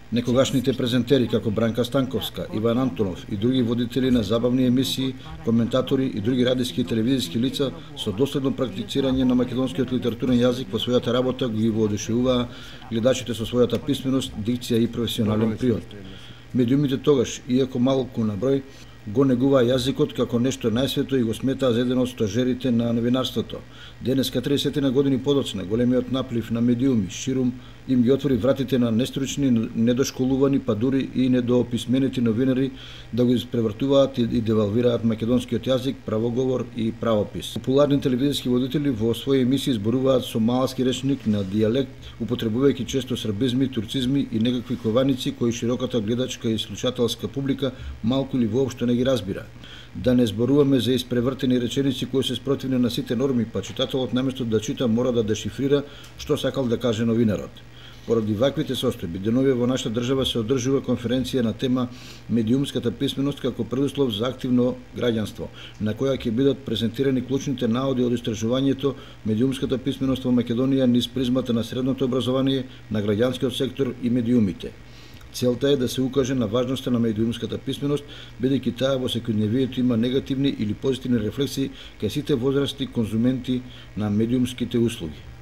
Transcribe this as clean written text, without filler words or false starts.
Некогашните презентери како Бранка Станковска, Иван Антонов и други водители на забавни емисии, коментатори и други радиски и телевизиски лица со доследно практицирање на македонскиот литературен јазик во својата работа ги воодушевуваа гледачите со својата писменост, дикција и професионален приод. Медиумите тогаш, иако малку на број, го негуваа јазикот како нешто најсвето и го сметаа за еден од стожерите на новинарството. Денеска 30 на години подоцна, големиот наплив на медиуми ширум им ги отвори вратите на нестручни, недошколувани, па дури и недоописменети новинари да го испревртуваат и девалвираат македонскиот јазик, правоговор и правопис. Популарни телевизиски водители во своји емисии зборуваат со маласки речник на дијалект, употребувајќи често србизми, турцизми и некакви кованици кои широката гледачка и слушателска публика малку или воопшто не ги разбира. Да не зборуваме за испревртени реченици кои се спротивни на сите норми, па читателот наместо да чита мора да дешифрира што сакал да каже новинарот. Поради ваквите состојби, деновија во нашата држава се одржува конференција на тема медиумската писменост како предуслов за активно граѓанство, на која ќе бидат презентирани клучните наоди од истражувањето медиумската писменост во Македонија низ призмата на средното образование, на граѓанскиот сектор и медиумите. Целта е да се укаже на важноста на медиумската писменост, бидејќи таа во секојдневието има негативни или позитивни рефлексии кај сите возрасти конзументи на медиумските услуги.